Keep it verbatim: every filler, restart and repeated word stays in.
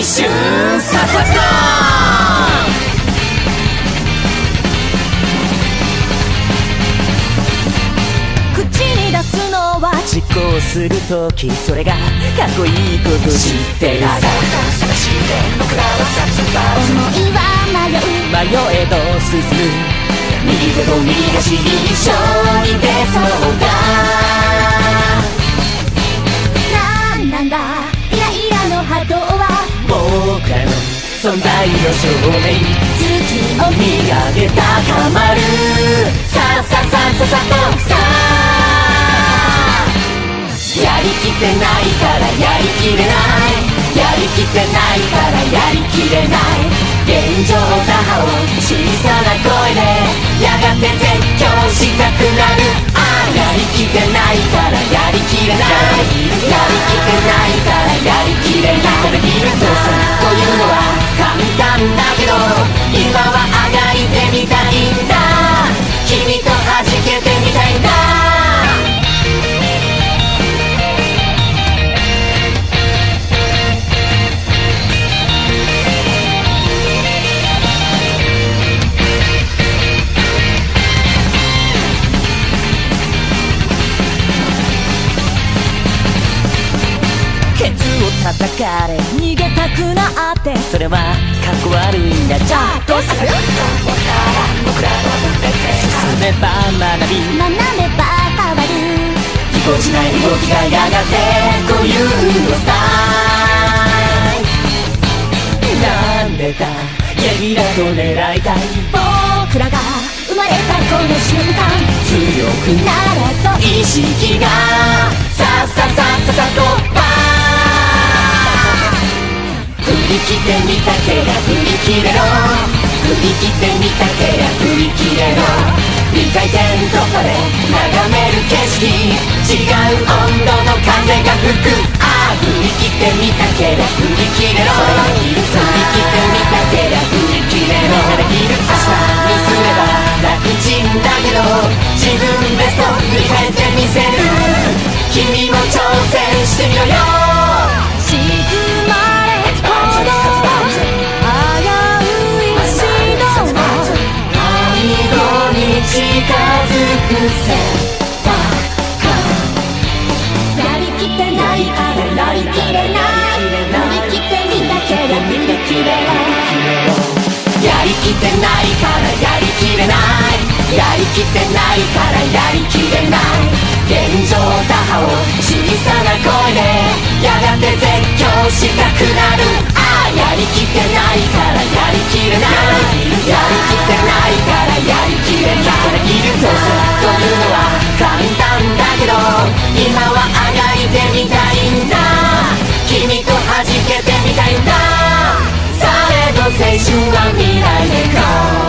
春さささ口に出すのは実行するとき、それがかっこいいこと知ってるさ。探して僕らは殺伐、 思いは迷う迷えど進む、右手と右足に一緒に出そうだ。 なんなんだイライラの波動は、 僕らの存在を証明、 月を見見上げ高まる。さあさあさあさあさあとさあ、やりきってないからやりきれない、やりきってないからやりきれない。現状打破を小さな声でやがて絶叫したくなる。ああやりきってないからやりきれない、やりきってないからやりきれない。どうせというのは簡単だけど、今はあがいてみたいんだ。君と弾けてみたいんだ。ケツを叩かれ逃げたくなって、それはかっこ悪いんだ。じゃあどうする？僕らは進めば学び、 学べば変わる。 ぎこちない動きがやがて固有のスタイル。なんでだゲリラと狙いたい。 僕らが生まれたこの瞬間、 強くならと意識がさっささっささとバーン。振り切ってみたけりゃ振り切れろ、振り切ってみたけりゃ振り切れろ。にかいてん突破で眺める景色、違う温度の風が吹く。ああ振り切ってみたけりゃ振り切れろ、振り切ってみたけりゃ振り切れろ。明日にすれば楽ちんだけど、自分ベスト振り返ってみせる。君も挑戦してみろよ。 静まれほど危うい指導は、 背後に近づくせばか。 やりきってないからやりきれない、振り切ってみたけりゃ振り切れない。 やりきってないからやりきれない、やりきってないからやりきれない。現状打破を小さな声でやがて絶叫したくなる。ああやりきってないからやりきれない、やりきってないからやりきれない。どうせというのは簡単だけど、今はあがいてみたいんだ。君と弾けてみたいんだ。されど青春は未来へ行こう。